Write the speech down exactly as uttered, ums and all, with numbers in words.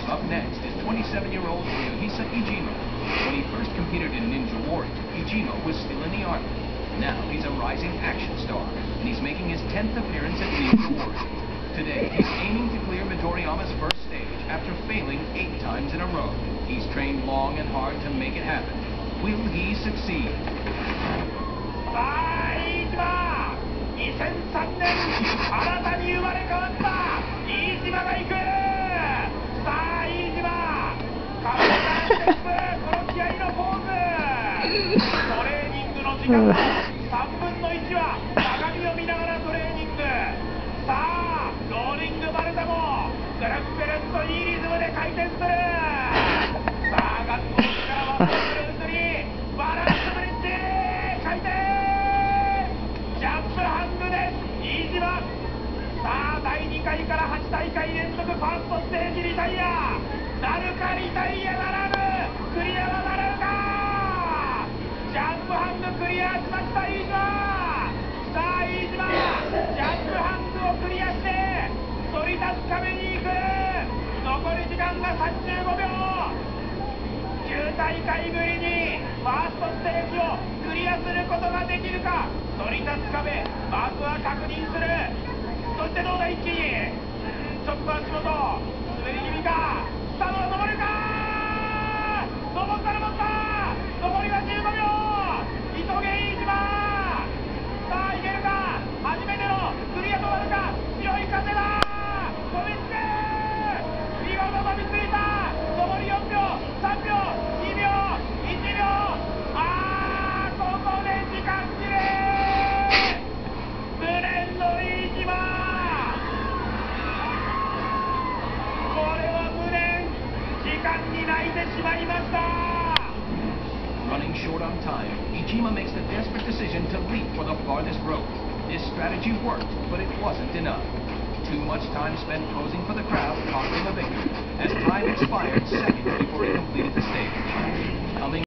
Up next is twenty-seven-year-old Ryuhisa Ijima. When he first competed in Ninja Warrior, Ijima was still in the army. Now he's a rising action star, and he's making his tenth appearance at Ninja Warrior. Today, he's aiming to clear Midoriyama's first stage after failing eight times in a row. He's trained long and hard to make it happen. Will he succeed? にせんさんねん新たに生まれ変わった飯島が行く。さあ飯島カウンターステップ、この気合いのポーズ。トレーニングの時間のさんぶんのいちは鏡を見ながらトレーニング。さあローリングバルタもぐるんぐるんといいリズムで回転する。さあガッツポーズからワットする移り、バランスブリッジ回転、ジャンプハングです、飯島。さあだいにかいからはちだいかい連続ファーストステージリタイアなるか、リタイアならぬ、クリアはなるか。ジャンプハングクリアしました飯島。さあ飯島ジャンプハングをクリアして反り立つ壁に行く。残り時間がさんじゅうごびょう。きゅうだいかいぶりにファーストステージをクリアすることができるか。反り立つ壁、まずは確認する。そしてどうだ、一気にちょっと足元滑り気味か。さあ登るか。登った登った。残りはじゅうごびょう。急げ飯島。さあいけるか。初めてのクリアとなるか。強い風だ。飛びつく。見事飛びついた。残りよんびょう、さんびょう、にびょう、いちびょう。あー、ここで時間切れ。無念の飯島。これは無念。時間に泣いてしまいました。 Running short on time, Ijima makes the desperate decision to leap for the farthest rope. This strategy worked, but it wasn't enough. Too much time spent posing for the crowd cost him a victory, as time expired seconds before he completed the stage.